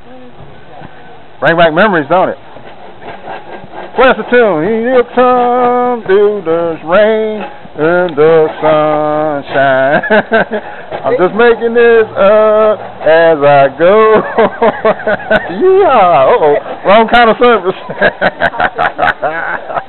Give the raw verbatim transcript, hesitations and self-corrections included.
Bring back memories, don't it? Where's the tune? He'll come through the rain and the sunshine. I'm just making this up as I go. Yeah. Uh oh. Wrong kind of service.